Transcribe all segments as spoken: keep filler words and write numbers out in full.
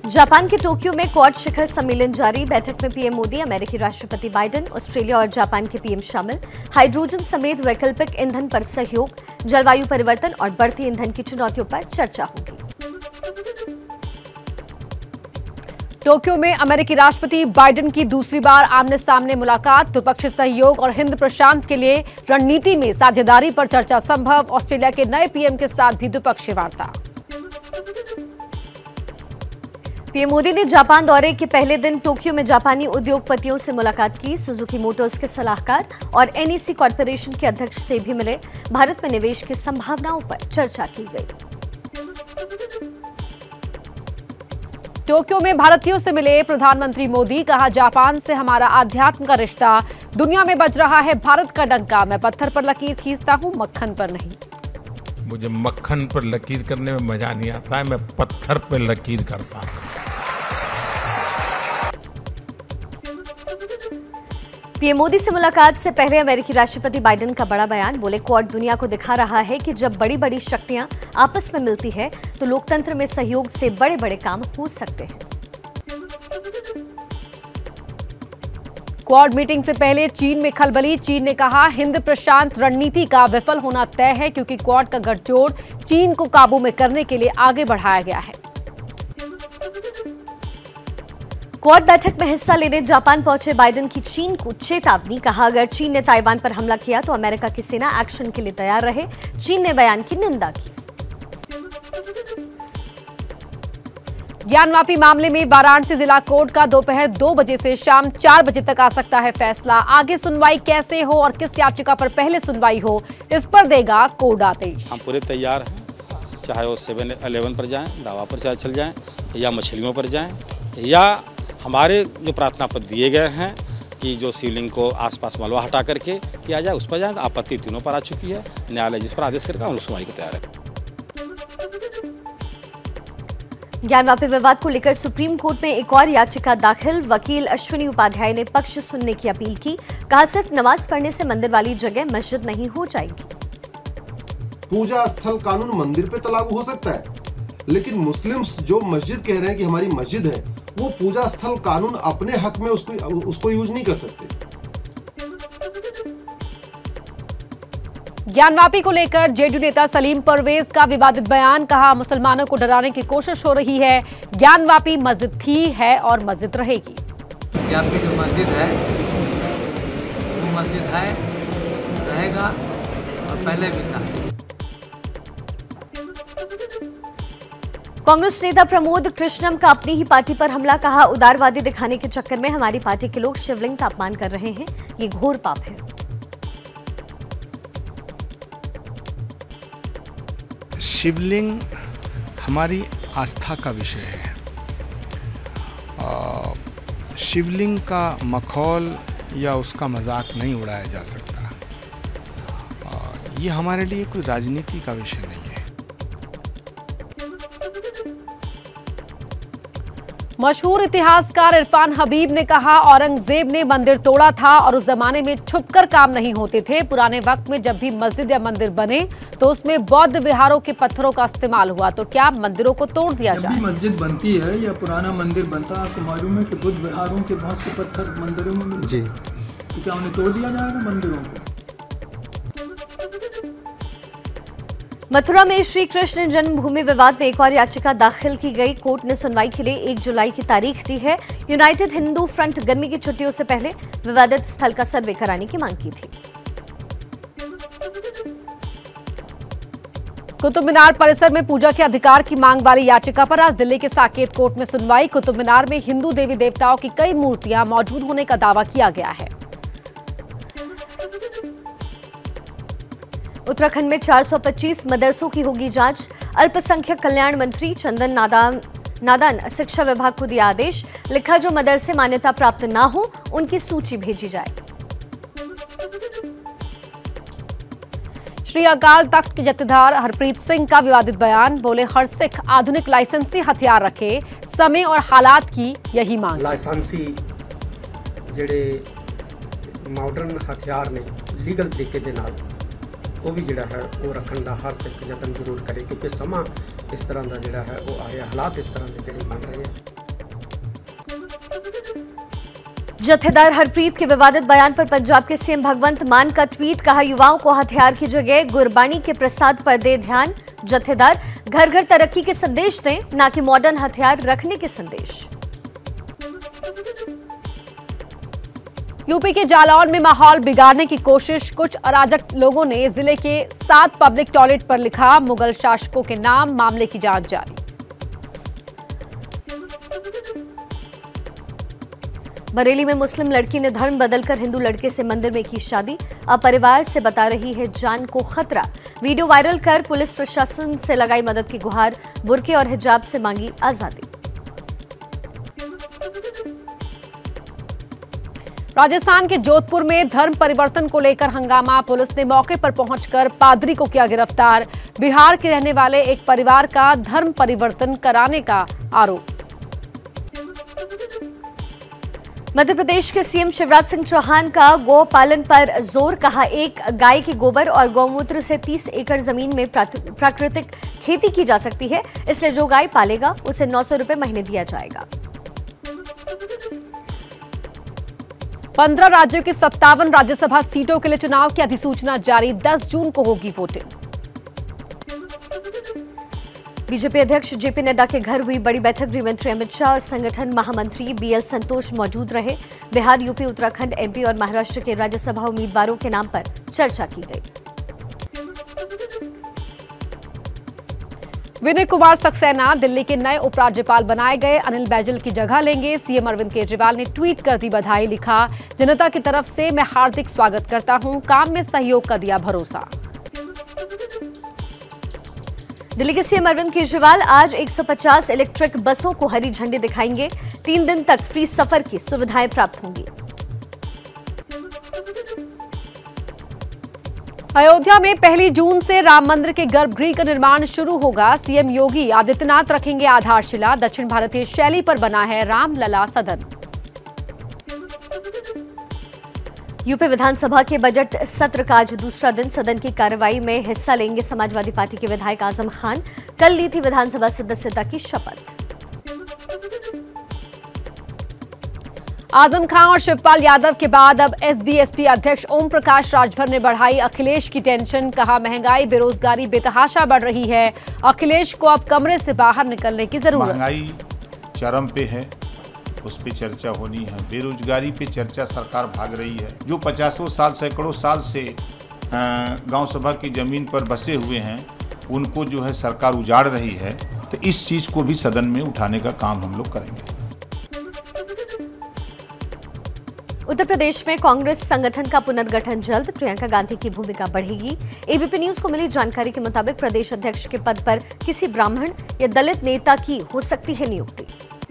Japan के Tokyo में quad शिखर सम्मेलन जारी। बैठक में पीएम मोदी, अमेरिकी राष्ट्रपति बाइडेन, ऑस्ट्रेलिया और जापान के पीएम शामिल। हाइड्रोजन समेत वैकल्पिक ईंधन पर सहयोग, जलवायु परिवर्तन और बढ़ती ईंधन की चुनौतियों पर चर्चा होगी। टोक्यो में अमेरिकी राष्ट्रपति बाइडेन की दूसरी बार आमने सामने मुलाकात। द्विपक्षीय सहयोग और हिंद प्रशांत के लिए रणनीति में साझेदारी पर चर्चा संभव। ऑस्ट्रेलिया के नए पीएम के साथ भी द्विपक्षीय वार्ता। पीएम मोदी ने जापान दौरे के पहले दिन टोक्यो में जापानी उद्योगपतियों से मुलाकात की। सुजुकी मोटर्स के सलाहकार और एनईसी कॉर्पोरेशन के अध्यक्ष से भी मिले। भारत में निवेश की संभावनाओं पर चर्चा की गई। टोक्यो में भारतीयों से मिले प्रधानमंत्री मोदी, कहा जापान से हमारा आध्यात्म का रिश्ता दुनिया में बज रहा है भारत का डंका। मैं पत्थर पर लकीर खींचता हूं, मक्खन पर नहीं। मुझे मक्खन पर लकीर करने में मजा नहीं आता है, मैं पत्थर पर लकीर करता हूं। पीएम मोदी से मुलाकात से पहले अमेरिकी राष्ट्रपति बाइडेन का बड़ा बयान। बोले, क्वाड दुनिया को दिखा रहा है कि जब बड़ी बड़ी शक्तियां आपस में मिलती है तो लोकतंत्र में सहयोग से बड़े बड़े काम हो सकते हैं। क्वाड मीटिंग से पहले चीन में खलबली। चीन ने कहा हिंद प्रशांत रणनीति का विफल होना तय है, क्योंकि क्वाड का गठजोड़ चीन को काबू में करने के लिए आगे बढ़ाया गया है। क्वाड बैठक में हिस्सा लेने जापान पहुंचे बाइडेन की चीन को चेतावनी। कहा, अगर चीन ने ताइवान पर हमला किया तो अमेरिका की सेना एक्शन के लिए तैयार रहे। चीन ने बयान की निंदा की। ज्ञानवापी मामले में वाराणसी जिला कोर्ट का दोपहर दो बजे से शाम चार बजे तक आ सकता है फैसला। आगे सुनवाई कैसे हो और किस याचिका पर पहले सुनवाई हो, इस पर देगा कोर्ट आदेश। हम पूरे तैयार हैं, चाहे वो सेवन इलेवन पर जाएं, दावा पर चाहे चल जाएं, या मछलियों पर जाएं, या हमारे जो प्रार्थना पत्र दिए गए हैं कि जो शिवलिंग को आसपास मलबा हटा करके किया जाए, उस पर जाए। आपत्ति तीनों पर आ चुकी है। न्यायालय जिस पर आदेश करेगा हम सुनवाई को तैयार है। ज्ञानवापी विवाद को लेकर सुप्रीम कोर्ट में एक और याचिका दाखिल। वकील अश्विनी उपाध्याय ने पक्ष सुनने की अपील की। कहा, सिर्फ नमाज पढ़ने से मंदिर वाली जगह मस्जिद नहीं हो जाएगी। पूजा स्थल कानून मंदिर पे तो लागू हो सकता है, लेकिन मुस्लिम्स जो मस्जिद कह रहे हैं कि हमारी मस्जिद है, वो पूजा स्थल कानून अपने हक में उसको उसको यूज नहीं कर सकते। ज्ञानवापी को लेकर जेडीयू नेता सलीम परवेज का विवादित बयान। कहा, मुसलमानों को डराने की कोशिश हो रही है। ज्ञानवापी मस्जिद थी, है और मस्जिद रहेगी। ज्ञानवापी जो मस्जिद है वो मस्जिद है, रहेगा और पहले भी था। कांग्रेस नेता प्रमोद कृष्णम का अपनी ही पार्टी पर हमला। कहा, उदारवादी दिखाने के चक्कर में हमारी पार्टी के लोग शिवलिंग का अपमान कर रहे हैं, ये घोर पाप है। शिवलिंग हमारी आस्था का विषय है। आ, शिवलिंग का मखौल या उसका मजाक नहीं उड़ाया जा सकता। आ, ये हमारे लिए कोई राजनीति का विषय नहीं है। मशहूर इतिहासकार इरफान हबीब ने कहा, औरंगजेब ने मंदिर तोड़ा था और उस जमाने में छुपकर काम नहीं होते थे। पुराने वक्त में जब भी मस्जिद या मंदिर बने तो उसमें बौद्ध विहारों के पत्थरों का इस्तेमाल हुआ, तो क्या मंदिरों को तोड़ दिया जाए? जब भी मस्जिद बनती है या पुराना मंदिर बनता है, आपको मालूम है कि बुद्ध विहारों के बहुत से पत्थर मंदिरों में मिलते जी, तो क्या उन्हें तोड़ दिया जाएगा मंदिरों को? मथुरा में श्री कृष्ण जन्मभूमि विवाद में एक और याचिका दाखिल की गई। कोर्ट ने सुनवाई के लिए एक जुलाई की तारीख दी है। यूनाइटेड हिंदू फ्रंट गर्मी की छुट्टियों से पहले विवादित स्थल का सर्वे कराने की मांग की थी। कुतुब मीनार परिसर में पूजा के अधिकार की मांग वाली याचिका पर आज दिल्ली के साकेत कोर्ट में सुनवाई। कुतुब मीनार में हिंदू देवी देवताओं की कई मूर्तियां मौजूद होने का दावा किया गया है। उत्तराखंड में चार सौ पच्चीस मदरसों की होगी जांच। अल्पसंख्यक कल्याण मंत्री चंदन नादान नादन शिक्षा विभाग को दिया आदेश। लिखा, जो मदरसे मान्यता प्राप्त ना हो उनकी सूची भेजी जाए। श्री अकाल तख्त के जत्थेदार हरप्रीत सिंह का विवादित बयान। बोले, हर सिख आधुनिक लाइसेंसी हथियार रखे, समय और हालात की यही मांग। लाइसेंसी जेडे मॉडर्न हथियार ने लीगल तरीके दे नाल वो भी जिहड़ा है वो रखने का हर सिख यतन जरूर करे, क्योंकि समा इस तरह का जिहड़ा है वो आ रहा, हालात इस तरह के जिहड़े बन रहे हैं। जत्थेदार हरप्रीत के विवादित बयान पर पंजाब के सीएम भगवंत मान का ट्वीट, कहा युवाओं को हथियार की जगह गुरबाणी के प्रसाद पर दे ध्यान। जत्थेदार घर घर तरक्की के संदेश दें, न कि मॉडर्न हथियार रखने के संदेश। यूपी के जालौन में माहौल बिगाड़ने की कोशिश, कुछ अराजक लोगों ने जिले के सात पब्लिक टॉयलेट पर लिखा मुगल शासकों के नाम, मामले की जांच जारी। बरेली में मुस्लिम लड़की ने धर्म बदलकर हिंदू लड़के से मंदिर में की शादी, अब परिवार से बता रही है जान को खतरा। वीडियो वायरल कर पुलिस प्रशासन से लगाई मदद की गुहार, बुर्के और हिजाब से मांगी आजादी। राजस्थान के जोधपुर में धर्म परिवर्तन को लेकर हंगामा, पुलिस ने मौके पर पहुंचकर पादरी को किया गिरफ्तार। बिहार के रहने वाले एक परिवार का धर्म परिवर्तन कराने का आरोप। मध्य प्रदेश के सीएम शिवराज सिंह चौहान का गौ पालन पर जोर, कहा एक गाय के गोबर और गौमूत्र से तीस एकड़ जमीन में प्राकृतिक खेती की जा सकती है, इसलिए जो गाय पालेगा उसे नौ सौ रुपए महीने दिया जाएगा। पंद्रह राज्यों की सत्तावन राज्यसभा सीटों के लिए चुनाव की अधिसूचना जारी, दस जून को होगी वोटिंग। बीजेपी अध्यक्ष जेपी नड्डा के घर हुई बड़ी बैठक, गृहमंत्री अमित शाह और संगठन महामंत्री बीएल संतोष मौजूद रहे। बिहार, यूपी, उत्तराखंड, एमपी और महाराष्ट्र के राज्यसभा उम्मीदवारों के नाम पर चर्चा की गई। विनय कुमार सक्सेना दिल्ली के नए उपराज्यपाल बनाए गए, अनिल बैजल की जगह लेंगे। सीएम अरविंद केजरीवाल ने ट्वीट कर दी बधाई, लिखा जनता की तरफ से मैं हार्दिक स्वागत करता हूं, काम में सहयोग का दिया भरोसा। दिल्ली के सीएम अरविंद केजरीवाल आज एक सौ पचास इलेक्ट्रिक बसों को हरी झंडी दिखाएंगे, तीन दिन तक फ्री सफर की सुविधाएं प्राप्त होंगी। अयोध्या में पहली जून से राम मंदिर के गर्भगृह का निर्माण शुरू होगा, सीएम योगी आदित्यनाथ रखेंगे आधारशिला। दक्षिण भारतीय शैली पर बना है रामलला सदन। यूपी विधानसभा के बजट सत्र का आज दूसरा दिन, सदन की कार्रवाई में हिस्सा लेंगे समाजवादी पार्टी के विधायक आजम खान। कल ली थी विधानसभा सदस्यता की शपथ। आजम खान और शिवपाल यादव के बाद अब एसबीएसपी अध्यक्ष ओम प्रकाश राजभर ने बढ़ाई अखिलेश की टेंशन, कहा महंगाई बेरोजगारी बेतहाशा बढ़ रही है, अखिलेश को अब कमरे से बाहर निकलने की जरूरत। महंगाई चरम पे है, उस पे चर्चा होनी है। बेरोजगारी पे चर्चा सरकार भाग रही है। जो पचासों साल सैकड़ों साल से गांव सभा की जमीन पर बसे हुए हैं, उनको जो है सरकार उजाड़ रही है, तो इस चीज को भी सदन में उठाने का काम हम लोग करेंगे। उत्तर प्रदेश में कांग्रेस संगठन का पुनर्गठन जल्द, प्रियंका गांधी की भूमिका बढ़ेगी। एबीपी न्यूज को मिली जानकारी के मुताबिक प्रदेश अध्यक्ष के पद पर किसी ब्राह्मण या दलित नेता की हो सकती है नियुक्ति।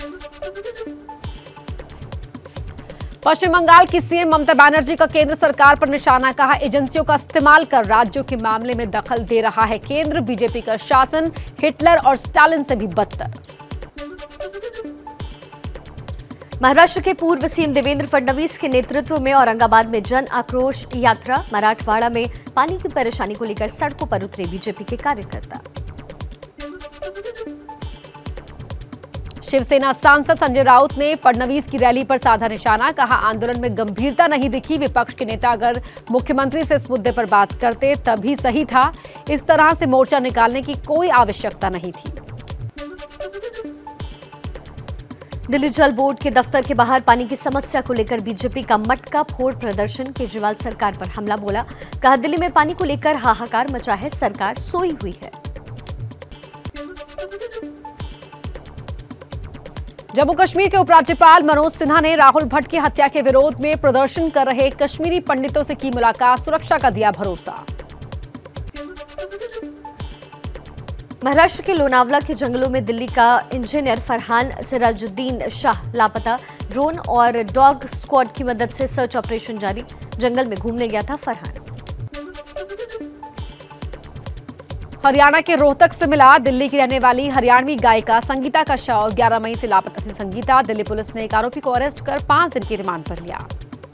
पश्चिम बंगाल की सीएम ममता बनर्जी का केंद्र सरकार पर निशाना, कहा एजेंसियों का इस्तेमाल कर राज्यों के मामले में दखल दे रहा है केंद्र, बीजेपी का शासन हिटलर और स्टालिन से भी बदतर। महाराष्ट्र के पूर्व सीएम देवेंद्र फडणवीस के नेतृत्व में औरंगाबाद में जन आक्रोश यात्रा, मराठवाड़ा में पानी की परेशानी को लेकर सड़कों पर उतरे बीजेपी के कार्यकर्ता। शिवसेना सांसद संजय राउत ने फडणवीस की रैली पर साधा निशाना, कहा आंदोलन में गंभीरता नहीं दिखी, विपक्ष के नेता अगर मुख्यमंत्री से इस मुद्दे पर बात करते तभी सही था, इस तरह से मोर्चा निकालने की कोई आवश्यकता नहीं थी। दिल्ली जल बोर्ड के दफ्तर के बाहर पानी की समस्या को लेकर बीजेपी का मटका फोड़ प्रदर्शन, केजरीवाल सरकार पर हमला बोला, कहा दिल्ली में पानी को लेकर हाहाकार मचा है, सरकार सोई हुई है। जम्मू कश्मीर के उपराज्यपाल मनोज सिन्हा ने राहुल भट्ट की हत्या के विरोध में प्रदर्शन कर रहे कश्मीरी पंडितों से की मुलाकात, सुरक्षा का दिया भरोसा। महाराष्ट्र के लोनावला के जंगलों में दिल्ली का इंजीनियर फरहान सिराजुद्दीन शाह लापता, ड्रोन और डॉग स्क्वाड की मदद से सर्च ऑपरेशन जारी, जंगल में घूमने गया था फरहान। हरियाणा के रोहतक से मिला दिल्ली की रहने वाली हरियाणवी गायिका संगीता का शव, ग्यारह मई से लापता थी संगीता, दिल्ली पुलिस ने एक आरोपी को अरेस्ट कर पांच दिन की रिमांड पर लिया।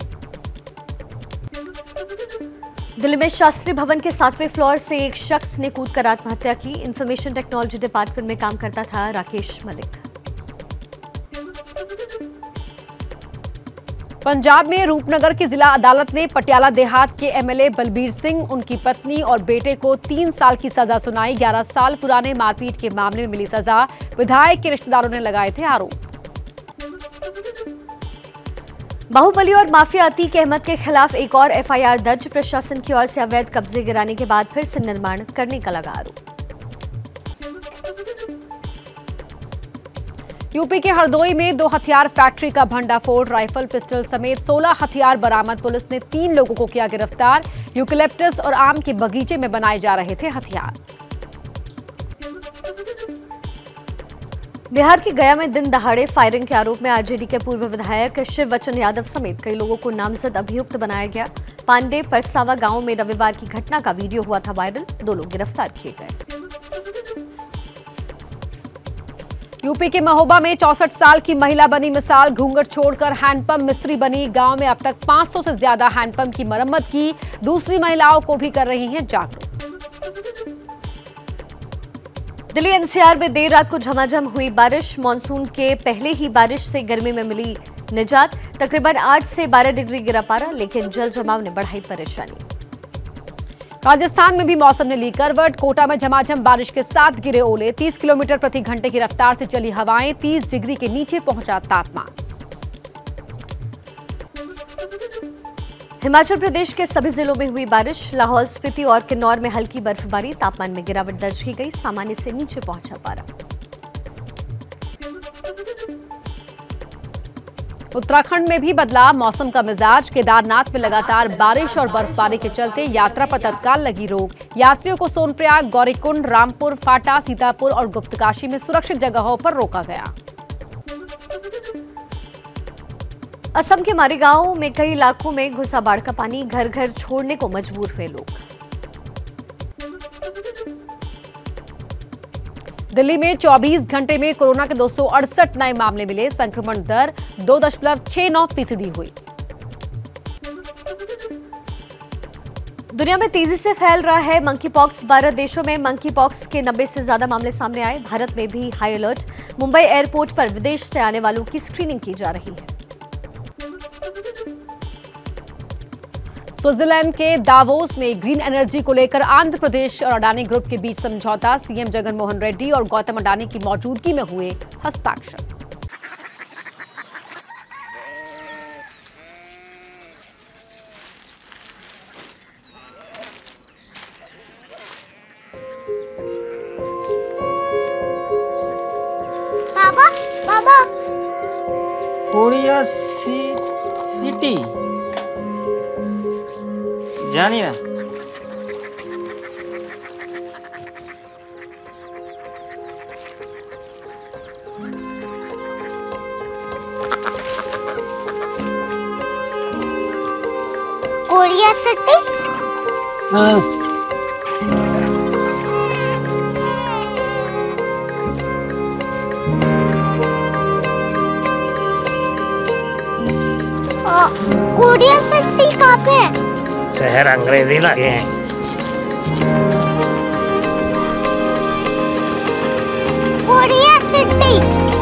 दिल्ली में शास्त्री भवन के सातवें फ्लोर से एक शख्स ने कूदकर आत्महत्या की, इंफॉर्मेशन टेक्नोलॉजी डिपार्टमेंट में काम करता था राकेश मलिक। पंजाब में रूपनगर की जिला अदालत ने पटियाला देहात के एमएलए बलबीर सिंह, उनकी पत्नी और बेटे को तीन साल की सजा सुनाई। ग्यारह साल पुराने मारपीट के मामले में मिली सजा। विधायक के रिश्तेदारों ने लगाए थे आरोप। बाहुबली और माफिया अतीक अहमद के खिलाफ एक और एफआईआर दर्ज। प्रशासन की ओर से अवैध कब्जे गिराने के बाद फिर से निर्माण करने का लगा आरोप। यूपी के हरदोई में दो हथियार फैक्ट्री का भंडाफोड़। राइफल, पिस्टल समेत सोलह हथियार बरामद। पुलिस ने तीन लोगों को किया गिरफ्तार। यूकलिप्टस और आम के बगीचे में बनाए जा रहे थे हथियार। बिहार के गया में दिन दहाड़े फायरिंग के आरोप में आरजेडी के पूर्व विधायक शिव वचन यादव समेत कई लोगों को नामजद अभियुक्त बनाया गया। पांडे परसावा गांव में रविवार की घटना का वीडियो हुआ था वायरल। दो लोग गिरफ्तार किए गए। यूपी के महोबा में चौसठ साल की महिला बनी मिसाल। घूंघट छोड़कर हैंडपंप मिस्त्री बनी। गांव में अब तक पाँच सौ से ज्यादा हैंडपंप की मरम्मत की। दूसरी महिलाओं को भी कर रही हैं जागरूक। दिल्ली एनसीआर में देर रात को झमाझम हुई बारिश। मानसून के पहले ही बारिश से गर्मी में मिली निजात। तकरीबन आठ से बारह डिग्री गिरा पारा, लेकिन जल जमाव ने बढ़ाई परेशानी। राजस्थान में भी मौसम ने ली करवट। कोटा में झमाझम बारिश के साथ गिरे ओले। तीस किलोमीटर प्रति घंटे की रफ्तार से चली हवाएं। तीस डिग्री के नीचे पहुंचा तापमान। हिमाचल प्रदेश के सभी जिलों में हुई बारिश। लाहौल स्पीति और किन्नौर में हल्की बर्फबारी। तापमान में गिरावट दर्ज की गई। सामान्य से नीचे पहुंचा पारा। उत्तराखंड में भी बदला मौसम का मिजाज। केदारनाथ में लगातार बारिश और बर्फबारी के चलते यात्रा पर तत्काल लगी रोक। यात्रियों को सोनप्रयाग, गौरीकुंड, रामपुर, फाटा, सीतापुर और गुप्तकाशी में सुरक्षित जगहों पर रोका गया। असम के मारीगांव में कई इलाकों में घुसा बाढ़ का पानी। घर घर छोड़ने को मजबूर हुए लोग। दिल्ली में चौबीस घंटे में कोरोना के दो सौ अड़सठ नए मामले मिले। संक्रमण दर दो दशमलव छह नौ फीसदी हुई। दुनिया में तेजी से फैल रहा है मंकी पॉक्स। बारह देशों में मंकी पॉक्स के नब्बे से ज्यादा मामले सामने आए। भारत में भी हाई अलर्ट। मुंबई एयरपोर्ट पर विदेश से आने वालों की स्क्रीनिंग की जा रही है। स्विट्जरलैंड के दावोस में ग्रीन एनर्जी को लेकर आंध्र प्रदेश और अडानी ग्रुप के बीच समझौता। सीएम जगन मोहन रेड्डी और गौतम अडानी की मौजूदगी में हुए हस्ताक्षर। बाबा बाबा कोरिया सी सिटी जानिए ना। Korea city. हाँ। कोरिया सिटी कहाँ पे है? शहर अंग्रेजी लगे हैं। Korea city.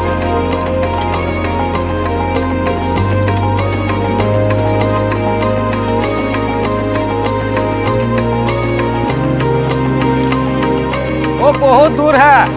वो बहुत दूर है।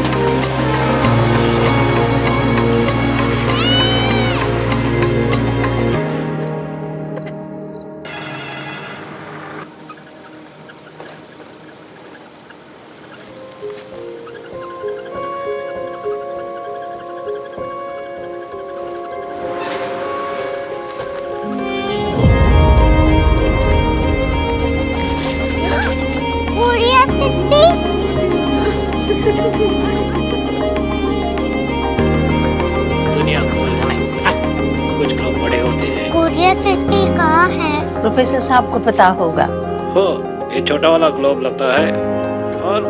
दुनिया को नहीं, कुछ लोग बड़े होते हैं। कोरिया सिटी कहाँ है? प्रोफेसर साहब को पता होगा। हो, ये छोटा वाला ग्लोब लगता है और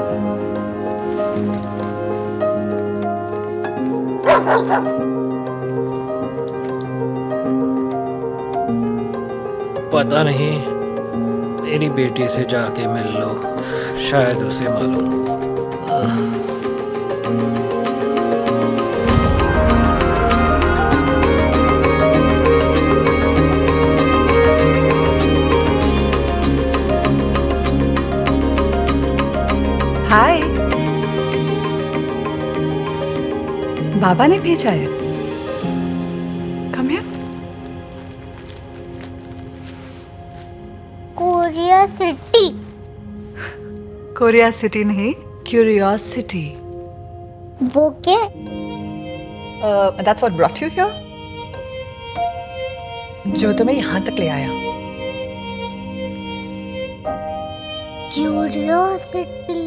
पता नहीं, मेरी बेटी से जाके मिल लो, शायद उसे मालूम हो। बाबा ने भेजा है। Come here. Korea city. Korea city नहीं, क्यूरियोसिटी। वो क्या? That's what brought you here. जो तुम्हें यहाँ तक ले आया। क्यूरियोसिटी।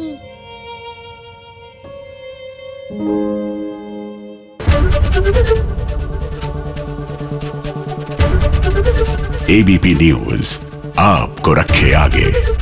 एबीपी न्यूज आपको रखे आगे।